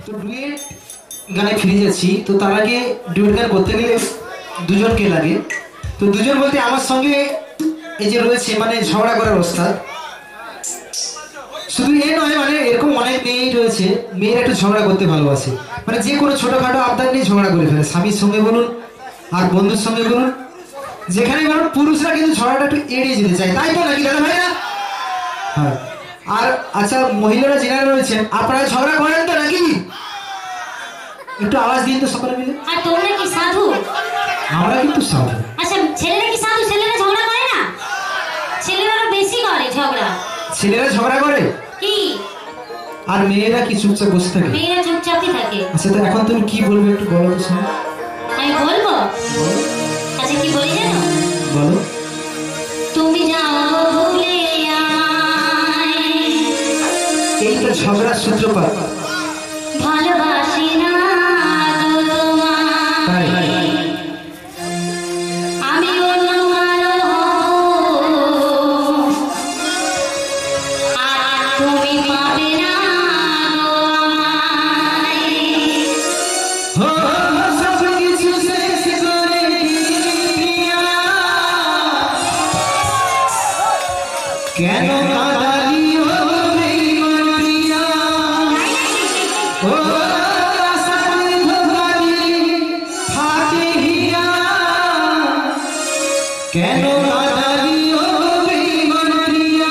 তো ডুয়েট গানে ফিরে যাচ্ছি। তো তার আগে ডুয়েট গান করতে গেলে দুজনকে লাগে। তো দুজন বলতে আমার সঙ্গে এই যে রয়েছে মানে ঝগড়া করার ওস্তাদ। শুধু এ নয়, মানে এরকম অনেক মেয়েই রয়েছে, মেয়েরা একটু ঝগড়া করতে ভালোবাসে, মানে যে কোনো ছোটখাটো আবদার নিয়ে ঝগড়া করে ফেলে, স্বামীর সঙ্গে বলুন আর বন্ধুর সঙ্গে বলুন, যেখানে বলুন পুরুষরা কিন্তু ঝগড়াটা একটু এড়িয়ে যেতে চায়, তাই তো নাকি দাদা ভাইরা? হ্যাঁ। আর আচ্ছা মহিলারা যারা রয়েছেন আপনারা ঝগড়া করেন তো নাকি? একটু আওয়াজ দিন তো সকলে মিলে। আর তোমরা কি সাধু? আমরা কিন্তু সাধু। আচ্ছা ছেলেরা কি সাধু? ছেলেরা ঝগড়া করে না? ছেলেরা বেশি করে ঝগড়া। ছেলেরা ঝগড়া করে কি? আর মেয়েরা কি চুপচাপ বসে থাকে? মেয়েরা চুপচাপই থাকে। আচ্ছা তো এখন তুমি কি বলবে একটু বলো তো শুনি। আমি বলবো? আচ্ছা কি বলি জানো? বলো। তুমি যাও ভুলে আয়, এই তো ঝগড়ার সূত্রপাত। ভালোবাসি না তোমায়, আমি অন্য কারো হব, আর তুমি পাবে না কেন কাঁদালিও প্রেমিয়া, ও আশার ধোয়ালি ফাটে হিয়া, কেন কাঁদালিও প্রেমিয়া।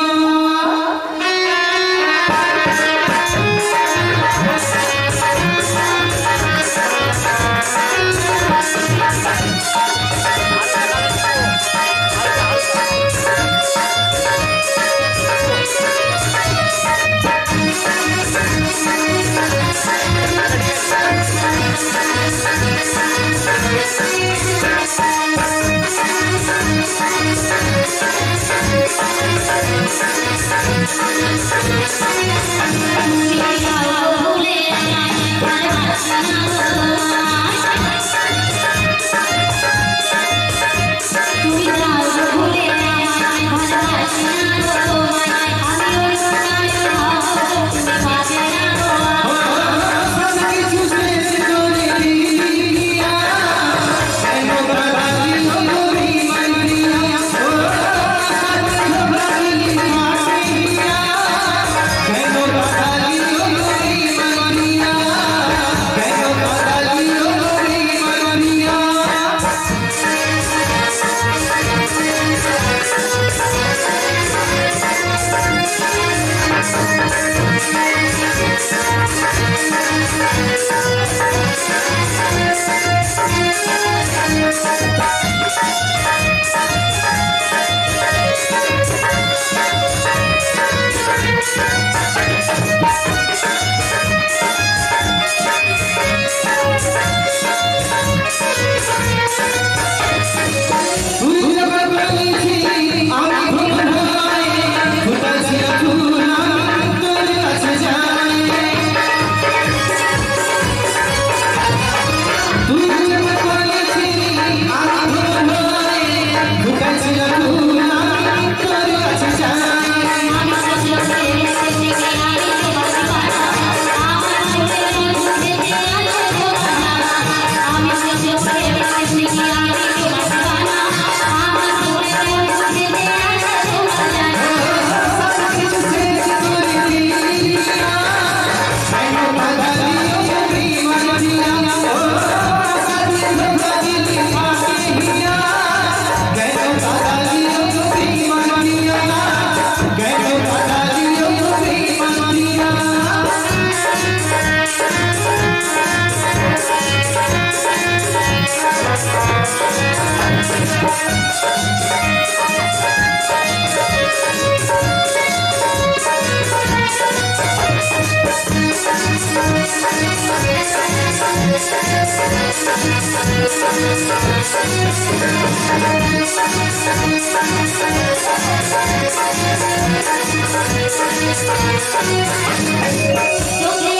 চোখে